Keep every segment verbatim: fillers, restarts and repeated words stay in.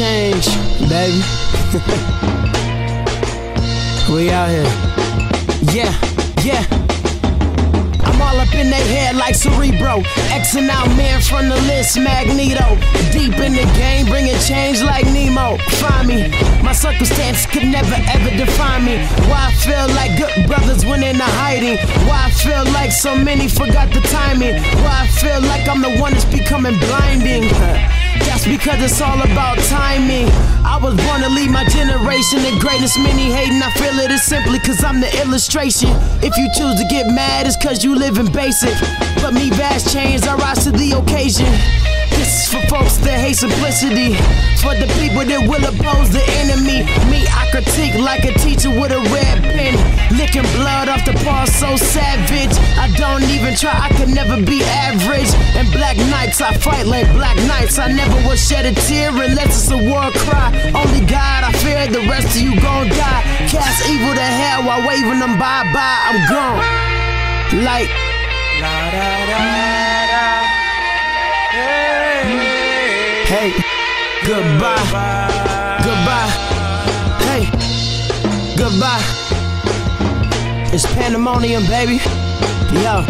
change, baby. We out here. Yeah, yeah. I'm all up in their head like Cerebro. Xing out man from the list, Magneto. Deep in the game, bringing change like Nemo. Find me, my circumstances could never ever define me. Why I feel like good brothers went into hiding. Why I feel like so many forgot the timing. Why I feel like I'm the one that's becoming blinding. That's because it's all about timing. I was born to lead my generation the greatest. Many hating, I feel it is simply cause I'm the illustration. If you choose to get mad, it's cause you live in basic. But me, vast change, I rise to the occasion. This is for folks that hate simplicity, for the people that will oppose the enemy. Me, I critique like a teacher with a red pen, licking blood off the paw, so savage. I don't even try, I could never be average. And black nights, I fight like black knights. I never will shed a tear unless it's a war cry. Only God I fear, the rest of you gon' die. Cast evil to hell while waving them bye-bye. I'm gone. Like la, da, da, da. Hey, goodbye, goodbye, hey, goodbye. It's pandemonium, baby, yo.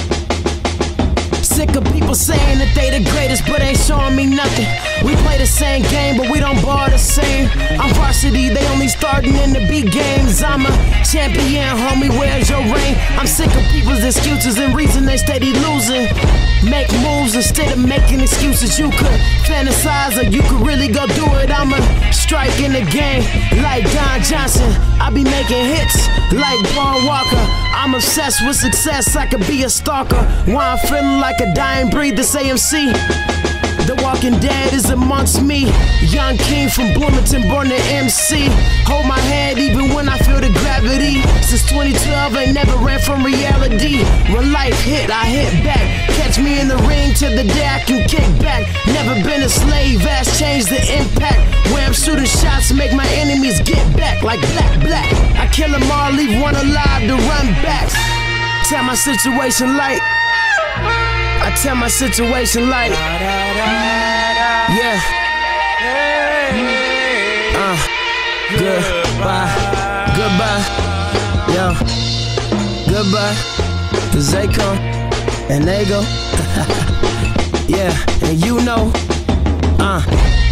Sick of people saying that they the greatest, but ain't showing me nothing. We play the same game, but we don't ball the same. I'm varsity, they only starting in the big games. I'm a champion, homie, where's your ring? I'm sick of people's excuses and reason they steady losing. Make moves instead of making excuses. You could fantasize or you could really go do it. I'm a strike in the game like Don Johnson. I be making hits like Paul Walker. I'm obsessed with success, I could be a stalker. Why I'm feeling like a dying breed, this A M C. The Walking Dead is amongst me. Young king from Bloomington, born to M C. Hold my hand even when I feel the gravity. Since twenty twelve, I never ran from reality. When life hit, I hit back. Catch me in the ring till the day I can kick back. Never been a slave, ass changed the impact. Where I'm shooting shots, make my enemies get back. Like black, black. I kill them all, leave one alive to run back. Tell my situation like I tell my situation like, yeah, uh, goodbye, goodbye, yo, goodbye, cause they come and they go, yeah, and you know, uh.